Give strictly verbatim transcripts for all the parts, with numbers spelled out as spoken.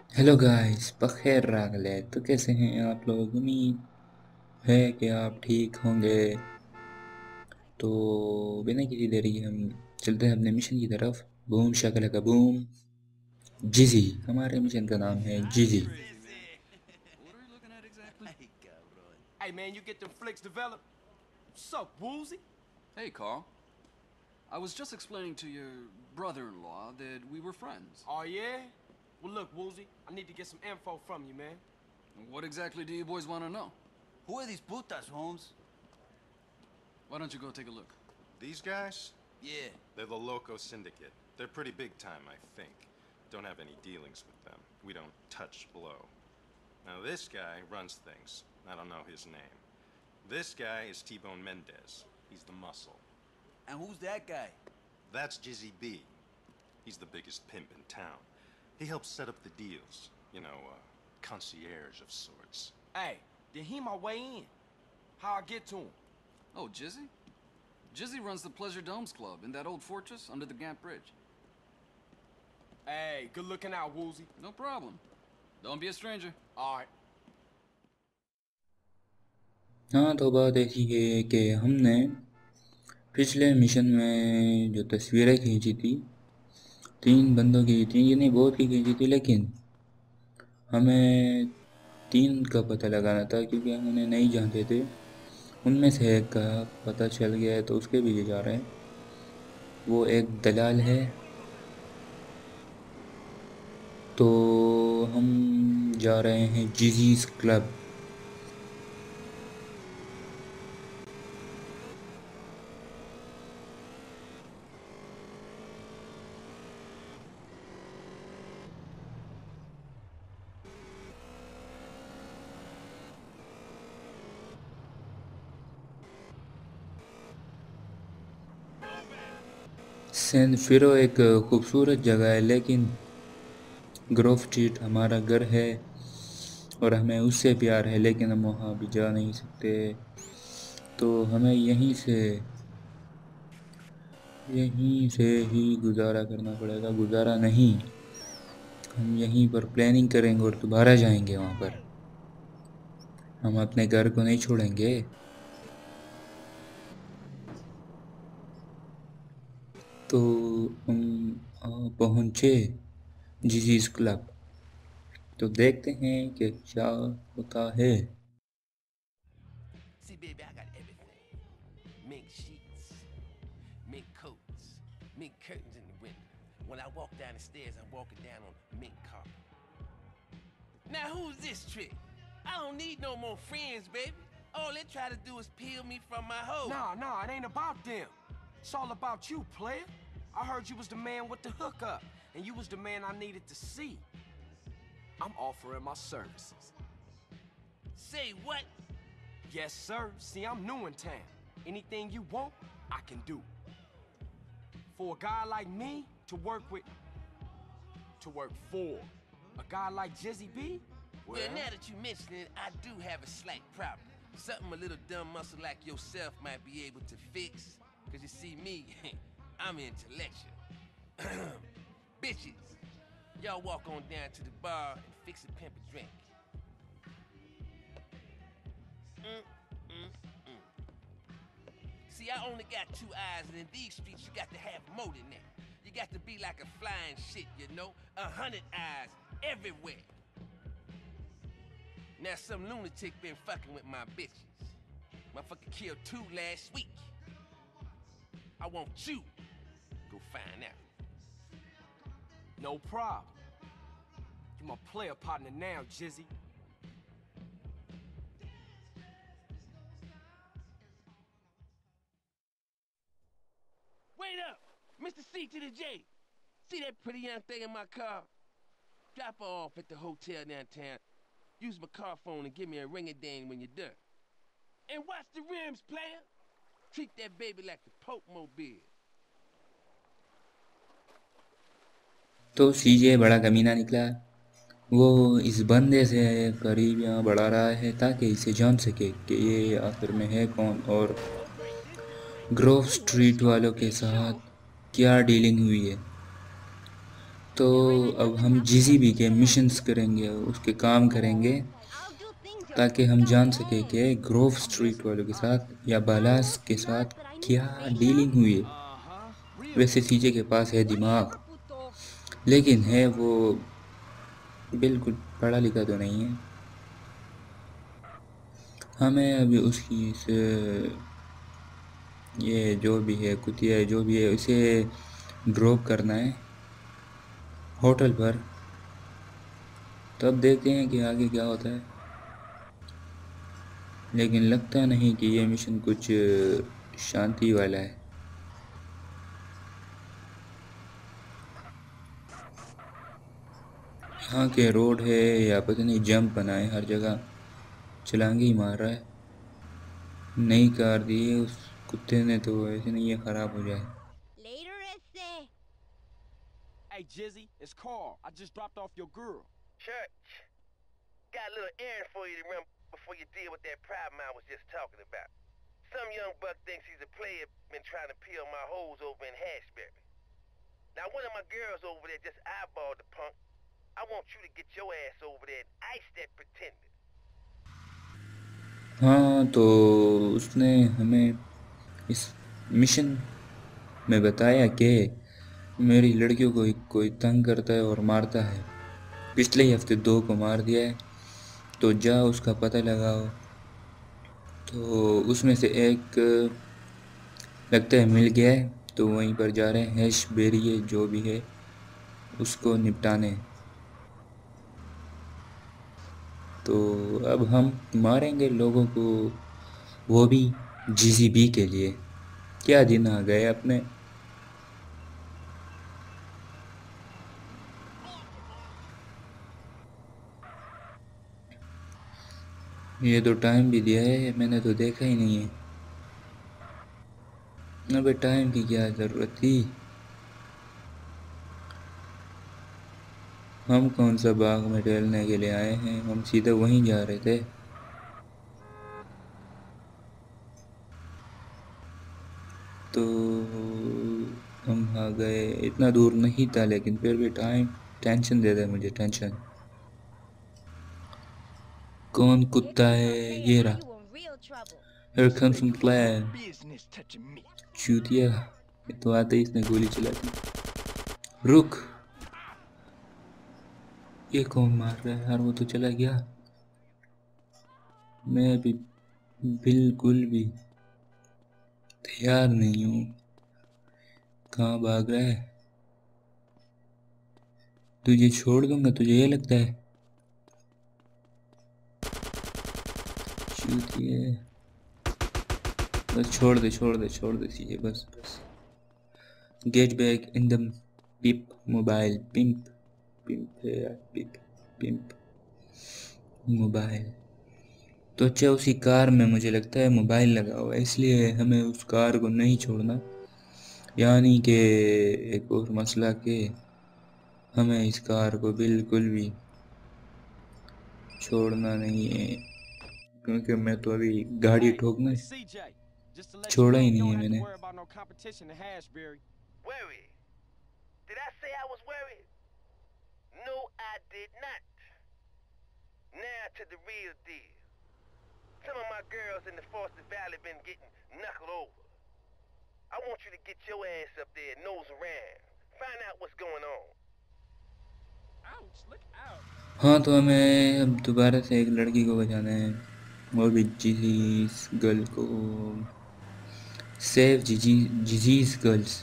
Hello guys, बखैर रागले। तो कैसे हैं आप लोग? उम्मीद है कि आप ठीक होंगे। तो बिना किसी देरी के हम चलते हैं अपने मिशन की तरफ। बूम शकला का बूम। जिजी, हमारे मिशन का नाम है जिजी। What are you looking at exactly? Hey, cabrón. Hey man, you get them flicks developed? What's up, Woozy? Hey, Carl. I was just explaining to your brother-in-law that we were friends. Oh yeah? Well look, Woozy, I need to get some info from you, man. What exactly do you boys want to know? Who are these putas, Holmes? Why don't you go take a look? These guys? Yeah. They're the Loco Syndicate. They're pretty big time, I think. Don't have any dealings with them. We don't touch blow. Now this guy runs things. I don't know his name. This guy is T-Bone Mendez. He's the muscle. And who's that guy? That's Jizzy B. He's the biggest pimp in town. He helps set up the deals. You know, uh, concierge of sorts. Hey, then he my way in. How I get to him? Oh, Jizzy? Jizzy runs the Pleasure Domes Club in that old fortress under the Gant Bridge. Hey, good looking out, Woozy. No problem. Don't be a stranger. Alright. हाँ, तो बात ऐसी है कि हमने पिछले mission में जो तस्वीरें खींची थी, तीन बंदों की थी, ये नहीं बहुत की खींची थी, लेकिन हमें तीन का पता लगाना था क्योंकि हम उन्हें नहीं जानते थे। उनमें से एक का पता चल गया है तो उसके पीछे जा रहे हैं। वो एक दलाल है। तो हम जा रहे हैं जिजीज क्लब। सैन फिरो एक खूबसूरत जगह है, लेकिन ग्रोव स्ट्रीट हमारा घर है और हमें उससे प्यार है, लेकिन हम वहाँ भी जा नहीं सकते। तो हमें यहीं से यहीं से ही गुजारा करना पड़ेगा। गुजारा नहीं, हम यहीं पर प्लानिंग करेंगे और दोबारा जाएंगे वहाँ पर। हम अपने घर को नहीं छोड़ेंगे। तो हम पहुँचे जिजीज क्लब। तो देखते हैं कि क्या होता है। See, baby, I got everything. Mink sheets, mink coats, mink curtains in the window. When I walk down the stairs, I'm walking down on mink carpet. Now, who's this trick? I don't need no more friends, baby. All they try to do is peel me from my hoe. Nah, nah, it ain't about them. It's all about you, player. I heard you was the man with the hookup, and you was the man I needed to see. I'm offering my services. Say what? Yes, sir. See, I'm new in town. Anything you want, I can do. For a guy like me to work with, to work for a guy like Jizzy B, well, Well, now that you mention it, I do have a slight problem. Something a little dumb muscle like yourself might be able to fix. Cause you see me, I'm intellectual. Bitches, y'all walk on down to the bar and fix a pimp a drink. Mm, mm, mm. See, I only got two eyes, and in these streets, you got to have more than that. You got to be like a flying shit, you know? A hundred eyes everywhere. Now, some lunatic been fucking with my bitches. Motherfucker killed two last week. I want you go find out. no problem. You my player partner now, Jizzy. Wait up! Mister C to the J. See that pretty young thing in my car? Drop her off at the hotel downtown. Use my car phone and give me a ring-a-ding when you're done. And watch the rims, player. Treat that baby like the Pope Mobile. तो सीजे बड़ा कमीना निकला। वो इस बंदे से करीब यहाँ बढ़ा रहा है ताकि इसे जान सके कि ये आखिर में है कौन और ग्रोव स्ट्रीट वालों के साथ क्या डीलिंग हुई है। तो अब हम जिजी बी के मिशंस करेंगे, उसके काम करेंगे, ताकि हम जान सके कि ग्रोव स्ट्रीट वालों के साथ या बालास के साथ क्या डीलिंग हुई है। Uh-huh. Real वैसे good. सीजे के पास है दिमाग, लेकिन है वो बिल्कुल पढ़ा लिखा तो नहीं है। हमें अभी उसकी इस ये जो भी है कुतिया जो भी है उसे ड्रॉप करना है होटल पर, तब देखते हैं कि आगे क्या होता है। लेकिन लगता नहीं कि ये मिशन कुछ शांति वाला है। यहाँ के रोड है या पता नहीं जंप बनाए, हर जगह छलांगे ही मार रहा है। नई कार दी है उस कुत्ते ने, तो ऐसे नहीं है ख़राब हो जाए। Hey, Jizzy, it's Carl. I just dropped off your girl. Church, got a little errand for you to run before you deal with that problem I was just talking about. Some young buck thinks he's a player, been trying to peel my hoes over in Hashberry. Now one of my girls over there just eyeballed the punk. I want you to get your ass over there and ice that pretender. हाँ, तो उसने हमें इस mission में बताया कि मेरी लड़कियों को कोई तंग करता है और मारता है। पिछले ही हफ्ते दो को मार दिया है, तो जा उसका पता लगाओ। तो उसमें से एक लगता है मिल गया है, तो वहीं पर जा रहे हैं। हैश बेरिए जो भी है उसको निपटाने। तो अब हम मारेंगे लोगों को, वो भी जीजी बी के लिए। क्या दिन आ गए अपने। ये तो टाइम भी दिया है, मैंने तो देखा ही नहीं है। अबे टाइम की क्या ज़रूरत थी। हम कौन सा बाग में टहलने के लिए आए हैं, हम सीधे वहीं जा रहे थे। तो हम आ गए, इतना दूर नहीं था लेकिन फिर भी टाइम टेंशन दे दे मुझे, टेंशन। कौन कुत्ता है, ये रहा। Here comes some plan। Business touching me. चूतिया, ये तो आते ही इसने गोली चला दी। रुक, ये कौन मार रहा है यार, वो तो चला गया। मैं भी बिल्कुल भी तैयार नहीं हूँ। कहाँ भाग रहा है। तुझे छोड़ दूंगा, तुझे ये लगता है। चूतिया, बस छोड़ दे छोड़ दे छोड़ दे सीधे, बस बस। गेट बैक इन द पिप मोबाइल, पिंप पिंप है यार, पिप पिंप मोबाइल। तो अच्छा, उसी कार में मुझे लगता है मोबाइल लगा हुआ है, इसलिए हमें उस कार को नहीं छोड़ना। यानी कि एक और मसला कि हमें इस कार को बिल्कुल भी छोड़ना नहीं है, क्योंकि मैं तो अभी गाड़ी Hey, ठोकना it's C J. Just to let you छोड़ा know, ही you नहीं है don't have to मैंने। worry about no competition in Hashberry. Worried? Did I say I was worried? No, I did not. Now to the real deal. Some of my girls in the Foster Valley been getting knuckled over. I want you to get your ass up there, nose around. Find out what's going on. Ouch, look out. हाँ, तो हमें अब दोबारा से एक लड़की को बचाना है, वो भी जिजीस गर्ल को। सेव जिजी जिजीस गर्ल्स।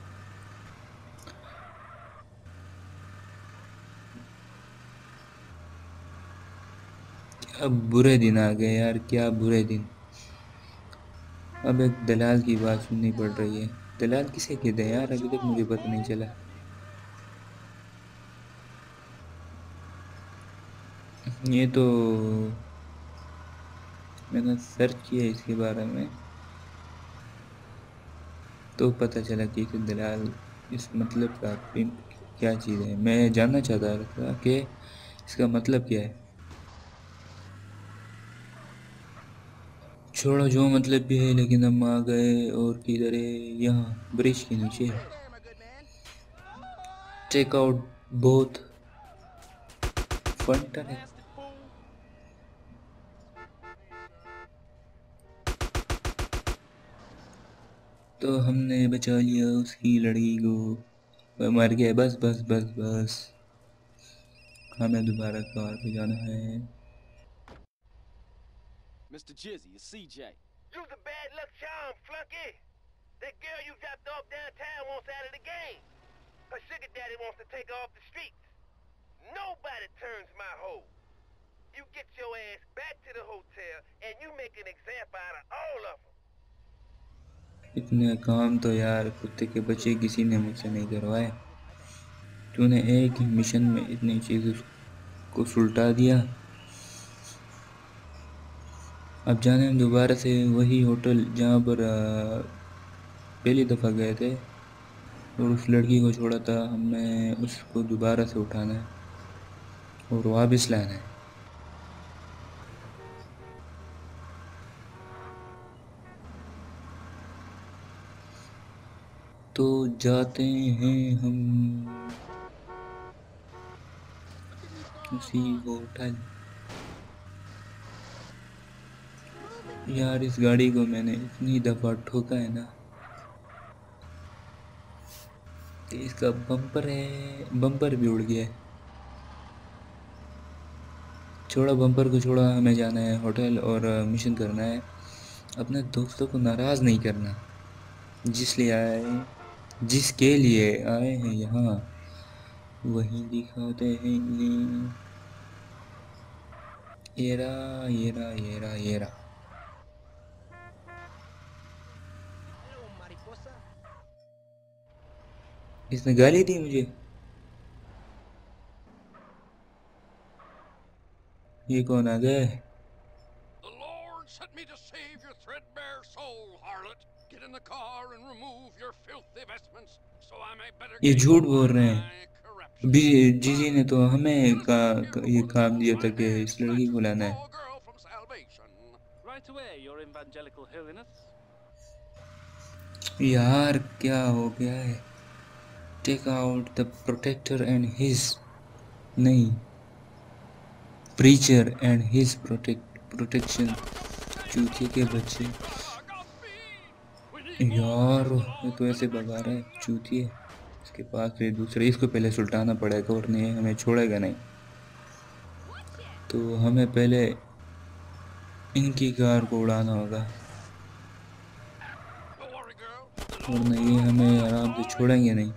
क्या बुरे दिन आ गए यार, क्या बुरे दिन। अब एक दलाल की बात सुननी पड़ रही है। दलाल किसे कहते हैं यार, अभी तक मुझे पता नहीं चला। ये तो मैंने सर्च किया इसके बारे में, तो पता चला कि इसे दलाल इस मतलब का पिंप क्या चीज़ है। मैं जानना चाहता था कि इसका मतलब क्या है। छोड़ो जो मतलब भी है, लेकिन हम आ गए और किधर है, यहाँ ब्रिज के नीचे। चेक आउट बहुत फंटर है। Bastard fool. तो हमने बचा लिया उसकी लड़की को। वह मर गया। बस बस बस बस, हमें दोबारा कार पे जाना है। Mister Jizzy, it's C J. You's a bad luck charm, flunky. That girl you dropped off downtown wants out of the game. Her sugar daddy wants to take her off the streets. Nobody turns my hoe. You get your ass back to the hotel and you make an example out of all of them. इतने काम तो यार कुत्ते के बच्चे किसी ने मुझसे नहीं करवाए। तूने एक ही मिशन में इतनी चीज़ों को सुलटा दिया। अब जाने हम दोबारा से वही होटल जहाँ पर आ, पहली दफ़ा गए थे और उस लड़की को छोड़ा था। हमें उसको दोबारा से उठाना है और वापस लाना है। तो जाते हैं हम उसी होटल। यार इस गाड़ी को मैंने इतनी दफ़ा ठोका है ना कि इसका बम्पर है, बम्पर भी उड़ गया है। छोड़ा बम्पर को, छोड़ा। हमें जाना है होटल और मिशन करना है। अपने दोस्तों को नाराज़ नहीं करना। जिस लिए आए जिसके लिए आए हैं यहाँ वही दिखाते हैं इन्हें। ये रहा ये रहा ये रहा ये रहा। Hello, mariposa. इसने गाली दी मुझे। ये कौन आ गया है? The Lord sent me to save your threadbare soul, harlot. Get in the car and remove your filthy vestments, so I may better ये gain झूठ बोल upon रहे my हैं। corruption. भी जीजी ने तो हमें का, का ये काम दिया था कि इस लड़की को लाना है। Poor girl from salvation. Right away, your evangelical holiness. यार क्या हो गया है? Take out the protector and his, नहीं, preacher and his protect protection. चूतिए के बच्चे। यार ये तो ऐसे भगा रहा है चूतिए। इसके पास फिर दूसरे, इसको पहले सुलटाना पड़ेगा और नहीं हमें छोड़ेगा नहीं। तो हमें पहले इनकी कार को उड़ाना होगा और नहीं हमें आराम से छोड़ेंगे नहीं।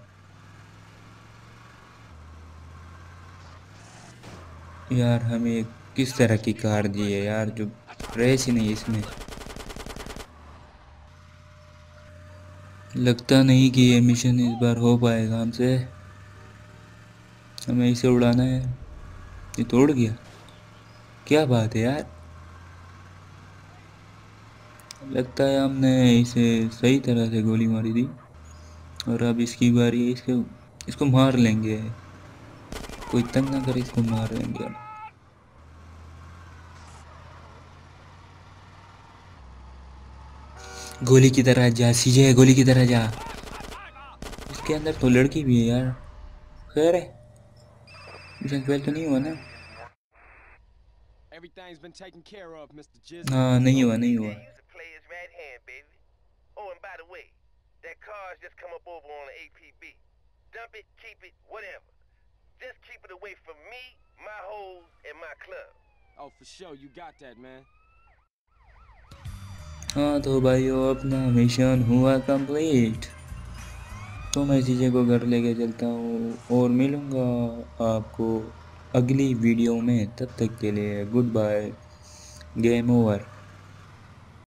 यार हमें किस तरह की कार दी है यार, जो रेस ही नहीं इसमें। लगता नहीं कि ये मिशन इस बार हो पाएगा हमसे। हमें इसे उड़ाना है। ये तोड़ गया, क्या बात है यार। लगता है हमने इसे सही तरह से गोली मारी थी और अब इसकी बारी है। इसको इसको मार लेंगे, कोई तंग ना करे, इसको मार लेंगे हम। गोली की तरह जा सीजे, गोली की तरह जा। इसके अंदर तो लड़की भी है यार। खैर है, मिशन फेल तो नहीं हुआ ना? Everything's been taken care of, Mister Jizzy. हाँ नहीं हुआ नहीं हुआ। Yeah, you the player's right hand, baby. Oh, and by the way, that car's just come up over on the A P B. Dump it, keep it, whatever. Just keep it away from me, my hoes, and my club. Oh, for sure, you got that, man. हाँ तो भाइयों अपना mission हुआ complete. तो मैं चीज़ें को घर लेके चलता हूँ और मिलूँगा आपको अगली वीडियो में। तब तक के लिए गुड बाय, गेम ओवर।